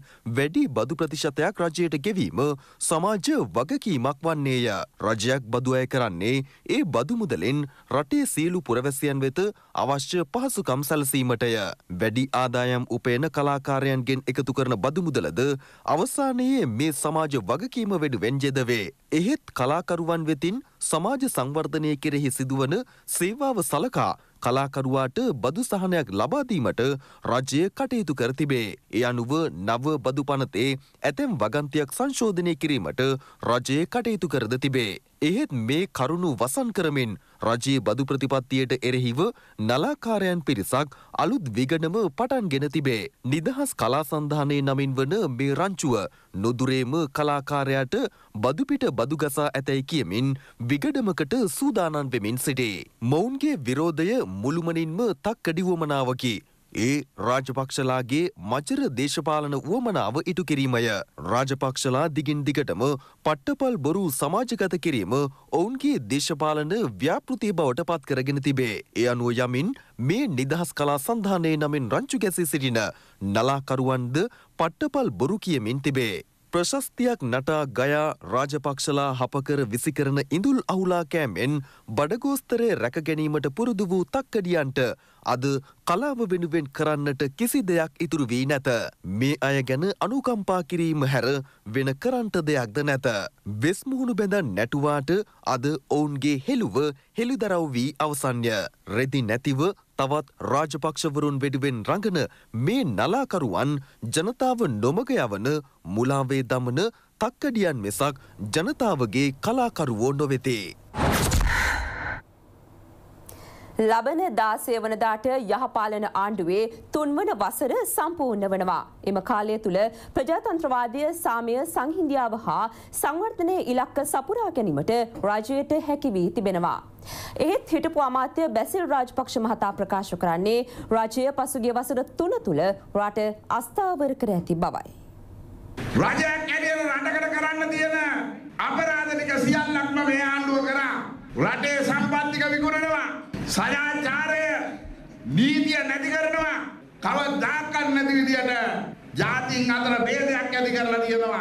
වැඩි බදු ප්‍රතිශතයක් රජයට ගෙවීම සමාජ වගකීමක් වන්නේය. රජයක් බදු අය කරන්නේ ඒ බදු මුදලෙන් රටේ සියලු පුරවැසියන් වෙත අවශ්‍ය පහසුකම් සැලසීමටය. වැඩි ආදායම් උපයන කලාකාරයන්ගෙන් එකතු කරන බදු මුදලද අවසානයේ මේ සමාජ වගකීම වෙනුවෙන් යෙදවේ. එහෙත් කලාකරුවන් වෙතින් සමාජ සංවර්ධනය කෙරෙහි සිදුවන සේවාව සලකා කලාකරුවාට බදු සහනයක් ලබා දීමට රජය කටයුතු කර තිබේ. ඒ අනුව නව බදු පනතේ ඇතැම් වගන්තියක් සංශෝධනය කිරීමට රජය කටයුතු කරද තිබේ. එහෙත් මේ කරුණු වසන් කරමින් රජයේ බදු ප්‍රතිපත්තියට එරෙහිව නලාකාරයන් පිරිසක් අලුත් විගණම පටන්ගෙන තිබේ. නිදහස් කලා සන්ධානයේ නමින් වන මේ රංචුව නොදුරේම කලාකාරයාට බදුපිට බදු ගසා ඇතැයි කියමින් විගඩමකට සූදානන් වෙමින් සිටේ. මොවුන්ගේ විරෝධය මුළුමනින්ම තක්කඩි වුවමනාවකි. ඒ රාජපක්ෂලාගේ මජර දේශපාලන වුවමනාව ඉටු කිරීමය. රාජපක්ෂලා දිගින් දිගටම පට්ටපල් බොරු සමාජගත කිරීම ඔවුන්ගේ දේශපාලන ව්‍යාපෘතිය බවට පත් කරගෙන තිබේ. ඒ අනුව යමින් මේ නිදහස් කලා සන්ධානයේ නමින් රංචු ගැසී සිටින නලාකරුවන්ද පට්ටපල් බොරු කියමින් තිබේ. ප්‍රශස්තියක් නටා ගයා රාජපක්ෂලා හපකර විසිකරන ඉඳුල් අහුලා කෑමෙන් බඩගෝස්තරය රැක ගැනීමට පුරුදු වූ තක්කඩියන්ට අද කලාව වෙනුවෙන් කරන්නට කිසි දෙයක් ඉතුරු වී නැත. මේ අය ගැන අනුකම්පා කිරීම හැර වෙන කරන්ට දෙයක්ද නැත. වෙස් මුහුණු බැඳන් නැටුවාට අද ඔවුන්ගේ හෙළුව හෙළිදරව් වී අවසන්ය. රෙදි නැතිව තවත් රාජපක්ෂවරුන් වෙනුවෙන් රඟන මේ නලාකරුවන් ජනතාව නොමග යවන මුලාවේ දමන තක්කඩියන් මෙසක් ජනතාවගේ කලාකරුවෝ නොවෙතේ. ලබන දාසය වනදාට යහපාලන ආණ්ඩුවේ තුන්වන වසර සම්පූර්ණ වනවා. එම කාලය තුළ ප්‍රජාතන්ත්‍රවාදය සාමය සංහින්දියාව හා සංවර්ධනය ඉලක්ක සපුරා ගැනීමට රජයට හැකි වී තිබෙනවා. ඒත් හිටපු අමාත්‍ය බැසිල් රාජපක්ෂ මහතා ප්‍රකාශ කරන්නේ රජය පසුගිය වසර තුන තුළ රට අස්ථාවර කර ඇති බවයි. රජයක් ඇරියට රටකට කරන්න තියෙන අපරාධ ටික සියල්ලක්ම මේ ආණ්ඩුව කරා. රටේ සම්පත් ටික විකුණනවා. සදාචාරය නීතිය නැති කරනවා. කවදාකවත් නැති විදියට ජාතීන් අතර ભેදයක් ඇති කරලා තියෙනවා.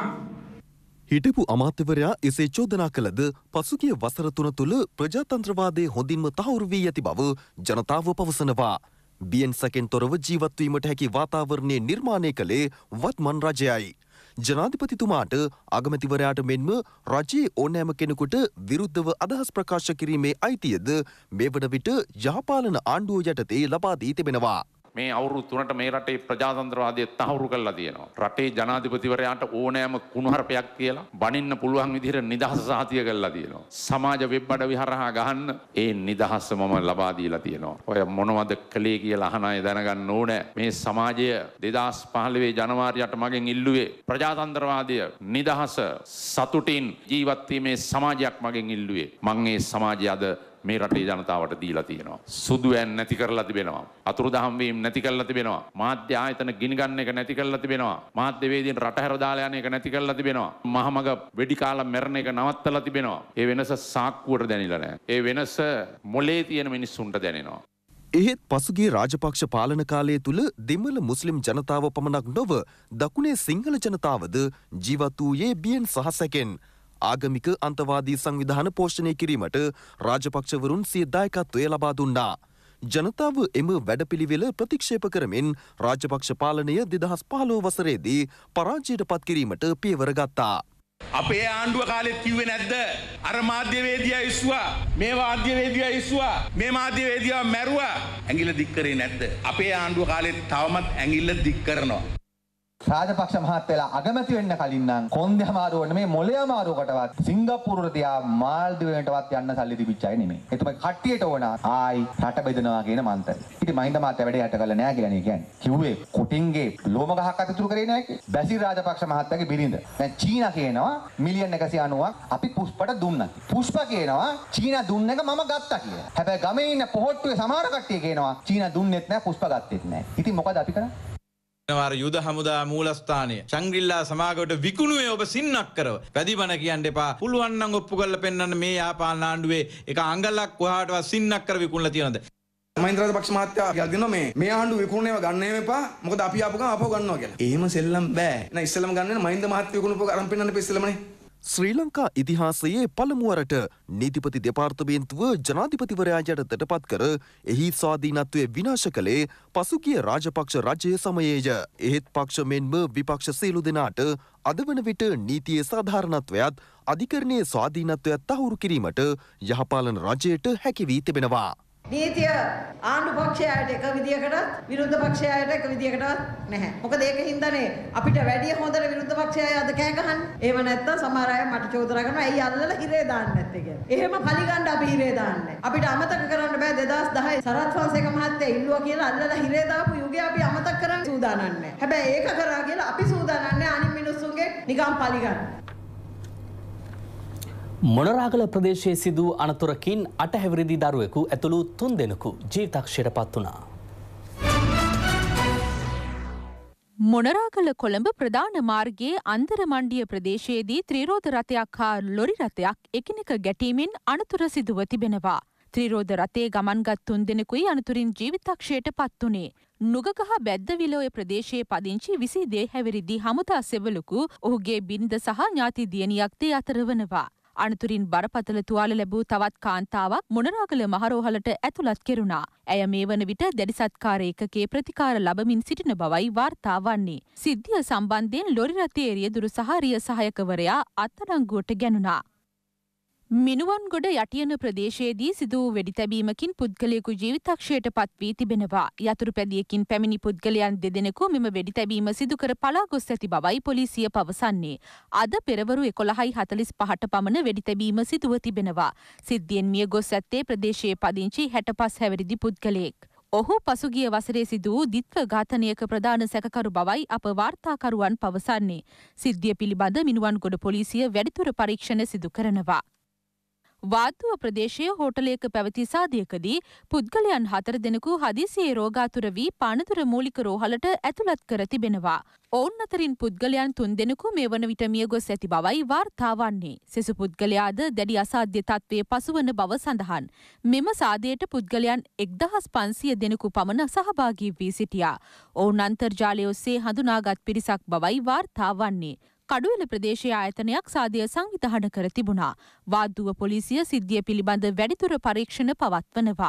හිටපු අමාත්‍යවරයා එසේ චෝදනා කළද පසුගිය වසර තුන තුළ ප්‍රජාතන්ත්‍රවාදයේ හොඳින්ම තහවුරු වී ඇති බව ජනතාව පවසනවා. බියෙන් සැකෙන් තොරව ජීවත් වීමට හැකි වාතාවරණය නිර්මාණය කළේ වත්මන් රජයයි. ජනාධිපතිතුමාට අගමැතිවරයාට මෙන්ම රජයේ ඕනෑම කෙනෙකුට විරුද්ධව අදහස් ප්‍රකාශ කිරීමේ අයිතියද මේ වන විට යහපාලන ආණ්ඩුව යටතේ ලබා දී තිබෙනවා. මේ අවුරුදු තුනට මේ රටේ ප්‍රජාතන්ත්‍රවාදය තහවුරු කරලා තියෙනවා. රටේ ජනාධිපතිවරයාට ඕනෑම කුණුහරුපයක් කියලා බනින්න පුළුවන් විදිහට නිදහස සහතිය කරලා තියෙනවා. සමාජ වෙබ් අඩවි හරහා ගහන්න ඒ නිදහස මම ලබා දීලා තියෙනවා. ඔය මොනවද කළේ කියලා අහන අය දැනගන්න ඕනේ. මේ සමාජය දෙදාස් පහළොව ජනවාරියට මගෙන් ඉල්ලුවේ ප්‍රජාතන්ත්‍රවාදය නිදහස සතුටින් ජීවත් වීමේ සමාජයක් මගෙන් ඉල්ලුවේ. මම මේ සමාජය අද මේ රටේ ජනතාවට දීලා තියෙනවා. සුදු ඇන් නැති කරලා තිබෙනවා. අතුරුදහන් වීම නැති කරලා තිබෙනවා. මාධ්‍ය ආයතන ගිනි ගන්න එක නැති කරලා තිබෙනවා. මාධ්‍ය වේදීන් රට හැර දාලා යන එක නැති කරලා තිබෙනවා. මහමග වෙඩි කාලා මැරෙන එක නවත්තලා තිබෙනවා. ඒ වෙනස සාක්කුවට දැනෙලා නැහැ. ඒ වෙනස මොලේ තියෙන මිනිස්සුන්ට දැනෙනවා. එහෙත් පසුගිය රාජපක්ෂ පාලන කාලය තුළ දෙමළ මුස්ලිම් ජනතාව පමණක් නොව දකුණේ සිංහල ජනතාවද ජීවත් වූයේ බියෙන් සහ සැකෙන්. ආගමික අන්තවාදී සංවිධාන පෝෂණය කිරීමට රාජපක්ෂවරුන් සිය දායකත්වය ලබා දුන්නා. ජනතාව එම වැඩපිළිවෙල ප්‍රතික්ෂේප කරමින් රාජපක්ෂ පාලනය දෙදහස් පහළොව වසරේදී පරාජයට පත් කිරීමට පියවර ගත්තා. අපේ ආණ්ඩුව කාලෙත් කිව්වේ නැද්ද? අර මාධ්‍යවේදියා ඉස්සුවා, මේ මාධ්‍යවේදියා ඉස්සුවා, මේ මාධ්‍යවේදියා මැරුවා. ඇඟිල්ල දික් කරේ නැද්ද? අපේ ආණ්ඩුව කාලෙත් තවමත් ඇඟිල්ල දික් කරනවා. රාජපක්ෂ මහත්තයලා අගමැති වෙන්න කලින් නම් කොන්දේ අමාරුවට මේ මොලේ අමාරුවකටවත් සිංගප්පූරුවට තියා මාල්දිවයින්ටවත් යන්න සල්ලි තිබිච්ච අය නෙමෙයි. එතුමයි කට්ටියට ඕන ආයි රට බෙදනවා කියන මන්ත්‍රය. ඉතින් මහින්ද මහත්තයා වැඩේ යට කළා නෑ කියලා නේ කියන්නේ. කිව්වේ කොටින්ගේ ලෝම ගහක් අතුරු කරේ නෑ කියේ. බැසිල් රාජපක්ෂ මහත්තයාගේ බිරිඳ. දැන් චීනා කියනවා මිලියන් එකසිය අනූවක් අපි පුෂ්පට දුන්නා. පුෂ්ප කියනවා චීනා දුන්න එක මම ගත්තා කියලා. හැබැයි ගමේ ඉන්න පොහොට්ටුවේ සමහර කට්ටිය කියනවා චීනා දුන්නෙත් නෑ පුෂ්ප ගත්තෙත් නෑ. ඉතින් මොකද අපි කරන්නේ? වාර යුද හමුදා මූලස්ථානය ශංග්‍රිලා සමාගමට විකුණුවේ ඔබ සින්නක් කරව. වැඩිබන කියන්න එපා. පුළුවන් නම් ඔප්පු කරලා පෙන්නන්න මේ යාපාලන ආණ්ඩුවේ එක අංගලක් කොහාටවත් සින්නක් කර විකුණලා තියෙනවද? මහින්ද රාජපක්ෂ මහත්තයා කියලා දෙනවා මේ මේ ආණ්ඩුව විකුණුනේව ගන්න එහෙම එපා. මොකද අපි ආපු ගමන් ආපහු ගන්නවා කියලා. එහෙම සෙල්ලම් බෑ. නෑ ඉස්සෙල්ලම ගන්න මහින්ද මහත්තයා විකුණුපු අරන් පෙන්නන්න එපා ඉස්සෙල්ලමනේ. ශ්‍රී ලංකා ඉතිහාසයේ පළමුවරට නීතිපති දෙපාර්තමේන්තුව ජනාධිපතිවරයා යටතට පත් කර එහි ස්වාධීනත්වය විනාශ කළේ පසුගිය රාජපක්ෂ රජය සමයේය. එහෙත් පක්ෂ මෙන්ම විපක්ෂ සියලු දෙනාට අද වන විට නීතියේ සාධාරණත්වයත් අධිකරණයේ ස්වාධීනත්වයත් තහවුරු කිරීමට යහපාලන රජයට හැකි වී තිබෙනවා. නීතිය ආණ්ඩු පක්ෂයට එක විදියකටත් විරුද්ධ පක්ෂයට එක විදියකටත් නැහැ. මොකද ඒක හින්දානේ අපිට වැඩි හොඳට විරුද්ධ පක්ෂය අද කෑ ගහන්නේ. එහෙම නැත්තම් සමහර අය මට චෝදනා කරනවා ඇයි අල්ලලා හිරේ දාන්නේ නැත්තේ කියලා. එහෙම පරිගන්න අපි හිරේ දාන්නේ. අපිට අමතක කරන්න බෑ දෙදාස් දහය සරත් ෆොන්සේක මහත්තයා ඉල්ලුවා කියලා අල්ලලා හිරේ දාපු යුගය අපි අමතක කරන්න සූදානම් නැහැ. හැබැයි ඒක කරා කියලා අපි සූදානම් නැහැ අනිත් මිනිස්සුන්ගේ නිකම් පරිගන්න. මොනරාගල ප්‍රදේශයේ සිදු අනතුරකින් අට හැවිරිදි දරුවෙකු ඇතුළු තුන් දෙනෙකු ජීවිතක්ෂයට පත් වුණා. මොනරාගල කොළඹ ප්‍රධාන මාර්ගයේ අන්දරමණ්ඩිය ප්‍රදේශයේදී ත්‍රිරෝධ රථයක් හා ලොරි රථයක් එකිනෙක ගැටීමෙන් අනතුර සිදුව තිබෙනවා. ත්‍රිරෝධ රථයේ ගමන්ගත් තුන් දෙනෙකුයි අනතුරින් ජීවිතක්ෂයට පත් වුණේ. නුගගහ බැද්දවිලෝය ප්‍රදේශයේ පදිංචි විසි දෙක හැවිරිදි හමුදා සෙවලුකු ඔහුගේ බිරිඳ සහ ඥාති දියණියක්ද අතර වනවා. අනතුරින් බරපතල තුවාල ලැබූ තවත් කාන්තාවක් මොනරාගල මහරෝහලට ඇතුළත් කෙරුණා. ඇය මේ වන විට දැඩි සත්කාර ඒකකයේ ප්‍රතිකාර ලබමින් සිටින බවයි වාර්තා වන්නේ. සිද්ධිය සම්බන්ධයෙන් ලොරි රථයේ රියදුරු සහ රිය සහායකවරයා අත්අඩංගුවට ගැනුණා. මිනුවන්ගොඩ යටියන ප්‍රදේශයේදී සිදු වූ වෙඩි තැබීමකින් පුද්ගලයෙකු ජීවිතක්ෂයට පත් වී තිබෙනවා. යතුරු පැදියකින් පැමිණි පුද්ගලයන් දෙදෙනෙකු මෙම වෙඩි තැබීම සිදු කර පලා ගොස් ඇති බවයි පොලිසිය පවසන්නේ. අද පෙරවරු එකොළහයි හතළිස් පහට පමණ වෙඩි තැබීම සිදුව තිබෙනවා. සිද්ධියෙන් මිය ගොස් ඇත්තේ ප්‍රදේශයේ පදිංචි හැටපස් හැවිරිදි පුද්ගලයෙක්. ඔහු පසුගිය වසරේ සිදු වූ දිත්ව ඝාතනයක ප්‍රධාන සැකකරු බවයි අප වාර්තාකරුවන් පවසන්නේ. සිද්ධිය පිළිබඳ මිනුවන්ගොඩ පොලිසිය වැඩිදුර පරීක්ෂණ සිදු කරනවා. වාත්තුව ප්‍රදේශයේ හෝටලයක පැවති සාදයකදී පුද්ගලයන් හතර දෙනෙකු හදිසියේ රෝගාතුර වී පානදුර මූලික රෝහලට ඇතුළත් කර තිබෙනවා. ඔවුන් අතරින් පුද්ගලයන් තුන් දෙනෙකු මේ වන විට මිය ගොස් ඇති බවයි වාර්තා වන්නේ. සෙසු පුද්ගලයාද දැඩි අසාධ්‍ය තත්ත්වයේ පසුවන බව සඳහන්. මෙම සාදයට පුද්ගලයන් එක්දහස් පන්සිය දෙනෙකු පමණ සහභාගී වී සිටියා. ඔවුන් අන්තර්ජාලය ඔස්සේ හඳුනාගත් පිරිසක් බවයි වාර්තා වන්නේ. කඩුවෙල ප්‍රදේශයේ ආයතනයක් සාදය සංවිධාන කර තිබුණා. වාද්දුව පොලිසිය සිද්ධිය පිළිබඳ වැඩිදුර පරීක්ෂණ පවත්වනවා.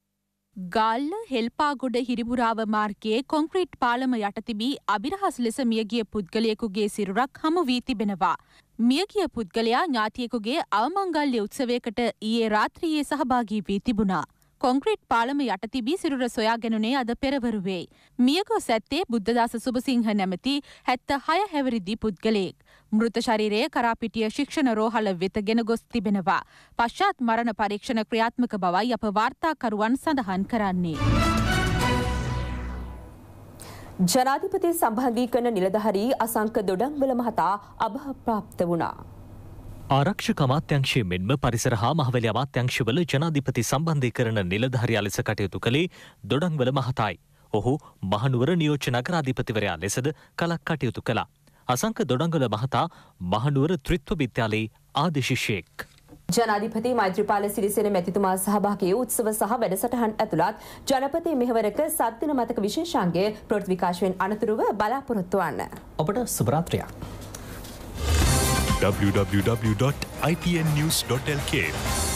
ගාල්ල හෙල්පාගොඩ හිරිපුරාව මාර්ගයේ කොන්ක්‍රීට් පාලම යට තිබී අබිරහස් ලෙස මියගිය පුද්ගලයෙකුගේ සිරුරක් හමු වී තිබෙනවා. මියගිය පුද්ගලයා ඥාතියෙකුගේ අවමංගල්‍ය උත්සවයකට ඊයේ රාත්‍රියේ සහභාගී වී තිබුණා. කොන්ක්‍රීට් පාලම යට තිබී සිරුර සොයා ගැනුනේ අද පෙරවරුවේ. මියගොස් ඇත්තේ බුද්ධදාස සුබසිංහ නැමැති හැත්තෑ හය හැවිරිදි පුද්ගලයෙක්. මෘත ශරීරය කරාපිටිය ශික්ෂණ රෝහල වෙත ගෙන ගොස් තිබෙනවා. පශ්චාත් මරණ පරීක්ෂණ ක්‍රියාත්මක බවයි අප වාර්තාකරුවන් සඳහන් කරන්නේ. ජනාධිපති සම්බන්ධීකරණ නිලධාරී අසංක දොඩංවල මහතා අභාප්‍රාප්ත වුණා. ආරක්ෂක අමාත්‍යංශයේ මෙන්ම පරිසර හා මහවැලි අමාත්‍යංශවල ජනාධිපති සම්බන්ධීකරණ නිලධාරියා ලෙස කටයුතු කළේ දොඩංවල මහතායි. ඔහු මහනුවර නියෝජ්‍ය නගරාධිපතිවරයා ලෙසද කලක් කටයුතු කළා. අසංක දොඩංවල මහතා මහනුවර ත්‍රිත්ව විද්‍යාලයේ ආදි ශිෂ්‍යයෙක්. ජනාධිපති මෛත්‍රීපාල සිරිසේන මැතිතුමා සහභාගී වූ උත්සව සහ වැඩසටහන් ඇතුළත් ජනපති මෙහෙවරක සත්දින මතක විශේෂාංගයේ ප්‍රවෘත්ති විකාශයෙන් අනතුරුව බලාපොරොත්තු වන්න. ඔබට සුබ රාත්‍රියක්. w w w dot i t n news dot l k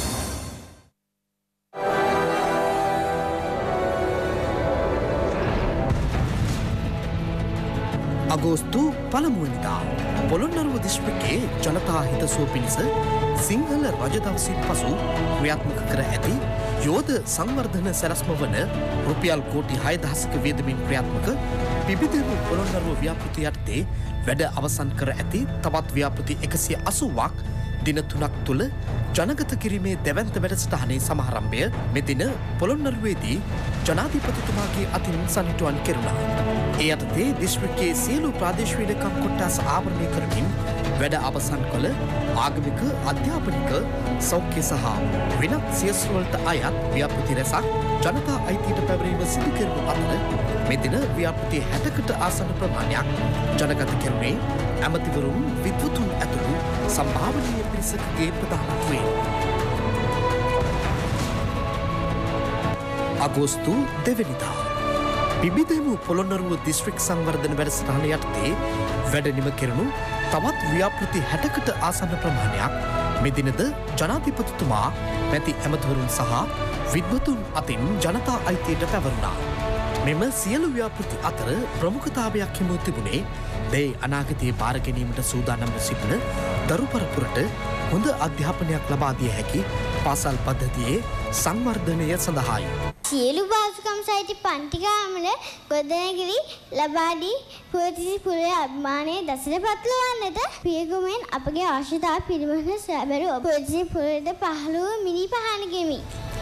අගෝස්තු පළමුවනිදා පොළොන්නරුව දිස්ත්‍රික්කයේ ජනතා හිතසුව පිණිස සිංහල රජදවසින් පසු ක්‍රියාත්මක කර ඇති යෝධ සංවර්ධන සැලැස්ම වන රුපියල් කෝටි හයදහසක වියදමින් ක්‍රියාත්මක පිබිදෙව් පොළොන්නරුව ව්‍යාපෘතිය යටතේ වැඩ අවසන් කර ඇති තවත් ව්‍යාපෘති එකසිය අසූවක් දින තුනක් තුළ ජනගත කිරීමේ දැවැන්ත වැඩසටහනේ සමාරම්භය මෙදින පොළොන්නරුවේදී ජනාධිපතිතුමාගේ අතින් සනිටුවන් කෙරුණා. ඒ යටතේ දිස්ත්‍රික්කයේ සියලු ප්‍රාදේශීය ලේකම් කොට්ටාස ආවරණය කරමින් වැඩ අවසන් කළ ආගමික අධ්‍යාපනික සෞඛ්‍ය සහ වෙනත් සියස්වලට අයත් ව්‍යාපෘති රැසක් ජනතා අයිතියට පැවරීම සිදු කෙරුණු අතර මෙදින ව්‍යාපෘති හැටකට ආසන්න ප්‍රමාණයක් ජනගත කෙරුණේ ඇමතිවරුන් විද්වතුන් ඇතුළු සම්භාවනීය පිරිසකගේ ප්‍රධානත්වයෙන්. අගෝස්තු දෙවැනිදා. පිබිදෙමු පොළොන්නරුව දිස්ත්‍රික් සංවර්ධන වැඩසටහන යටතේ වැඩ නිම කෙරුණු තවත් ව්‍යාපෘති හැටකට ආසන්න ප්‍රමාණයක් මෙදිනද ජනාධිපතිතුමා මැති ඇමතිවරුන් සහ විද්වතුන් අතින් ජනතා අයිතියට පැවරුණා. මෙම සියලු ව්‍යාපෘති අතර ප්‍රමුඛතාවයක් හිමු තිබුණේ දෙයි අනාගතයේ බාර ගැනීමට සූදානම්ව සිටින දරු පරපුරට හොඳ අධ්‍යාපනයක් ලබා දිය හැකි පාසල් පද්ධතියේ සංවර්ධනය සඳහායි. සියලු භාෂකම් සහිත පන්තිකාමල ගොඩනැගිලි ලබා දී පුවතිසි පුරේ අභිමානය දසට පත්ලවන්නට පියගුමෙන් අපගේ ආශිතාව පිළිබඳ සැබරු පුවතිසි පුරේද පහළ වූ මිනි පහනගෙමි.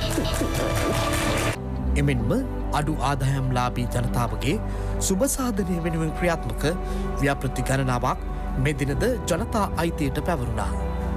එමෙන්ම අඩු ආදායම්ලාභී ජනතාවගේ සුබසාධනය වෙනුවෙන් ක්‍රියාත්මක ව්‍යාපෘති ගණනාවක් මෙදිනද ජනතා අයිතියට පැවරුණා.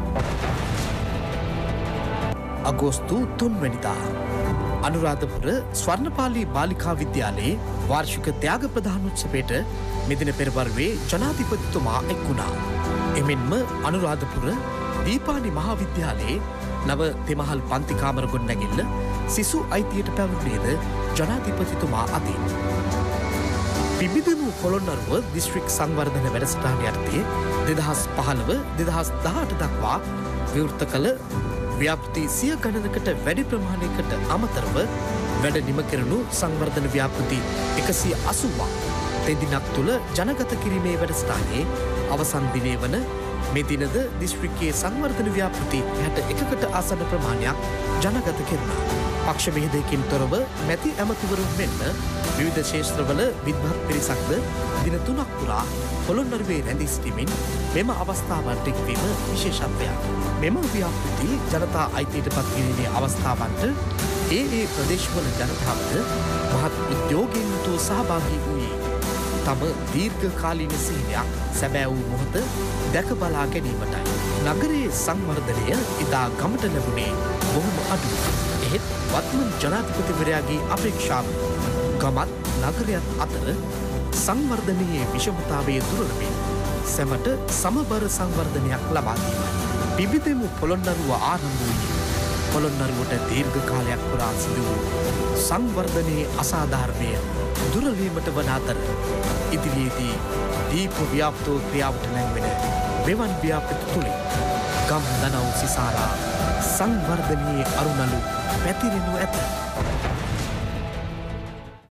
අගෝස්තු තුන්වැනිදා අනුරාධපුර ස්වර්ණපාලි බාලිකා විද්‍යාලයේ වාර්ෂික ත්‍යාග ප්‍රධානෝත්සවයට මෙදින පෙරවරුවේ ජනාධිපතිතුමා එක් වුණා. එමෙන්ම අනුරාධපුර දීපානි මහාවිද්‍යාලයේ නව තෙමහල් පන්ති කාමර ගොඩනැගිල්ල සිසු අයිතියට පැවරුණේද ජනාධිපතිතුමා අතින්. පිබිදෙමු පොළොන්නරුව දිස්ත්‍රික් සංවර්ධන වැඩසටහන යටතේ දෙදහස් පහළව දෙදහස් දහඅට දක්වා විවෘත කළ ව්‍යාපෘති සිය ගණනකට වැඩි ප්‍රමාණයකට අමතරව වැඩ නිම කෙරුණු සංවර්ධන ව්‍යාපෘති එකසිය අසූවක් තෙදිනක් තුළ ජනගත කිරීමේ වැඩසටහනේ අවසන් දිනය වන මේ දිනද දිස්ත්‍රික්කයේ සංවර්ධන ව්‍යාපෘති හැට එකකට ආසන්න ප්‍රමාණයක් ජනගත කෙරුණා. පක්ෂ බෙහෙදයකින් තොරව මැති ඇමතිවරුන් මෙන්ම විවිධ ශේෂ්ත්‍රවල විද්වත් පිරිසක්ද දින තුනක් පුරා පොළොන්නරුවේ රැඳී සිටිමින් මෙම අවස්ථාවන්ට එක්වීම විශේෂත්වයක්. මෙම ව්‍යාපෘති ජනතා අයිතියට පත් කිරීමේ අවස්ථාවන්ට ඒ ඒ ප්‍රදේශවල ජනතාවද මහත් උද්‍යෝගයෙන් යුතුව සහභාගී වූයේ තම දීර්ඝකාලීන සිහිනයක් සැබෑ වූ මොහොත දැක බලා ගැනීමටයි. නගරයේ සංවර්ධනය ඉතා ගමට ලැබුණේ බොහොම අඩුයි. එහෙත් වත්මන් ජනාධිපතිවරයාගේ අපේක්ෂාව ගමත් නගරයත් අතර සංවර්ධනයේ විෂමතාවය දුරලමින් සැමට සමබර සංවර්ධනයක් ලබා දීමයි. පිබිදෙමු පොළොන්නරුව ආරම්භ වූයේ පොළොන්නරුවට දීර්ඝ කාලයක් පුරා සිදු වූ සංවර්ධනයේ අසාධාරණය දුරලීමට වන අතර ඉදිරියේදී දීප ව්‍යාප්තෝ ක්‍රියාවට නැංවෙන මෙවන් ව්‍යාපෘති තුළින් ගම් දනව් සිසාරා සංවර්ධනයේ අරුණලු පැතිරෙනු ඇත.